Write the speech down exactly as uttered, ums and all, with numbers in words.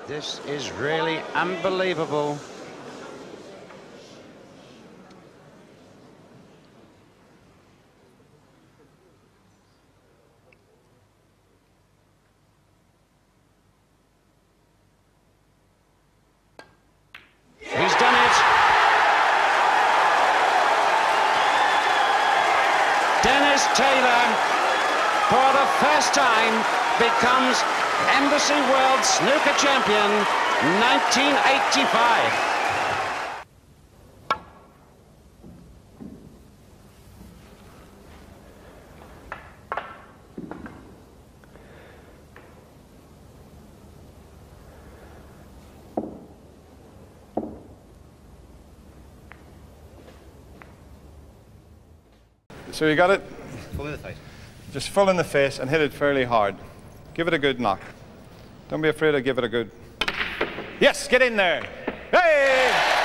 This is really unbelievable. He's done it. Dennis Taylor, for the first time, becomes Embassy World Snooker Champion nineteen eighty-five. So you got it? Full in the face. Just full in the face and hit it fairly hard. Give it a good knock. Don't be afraid to give it a good... Yes, get in there. Hey!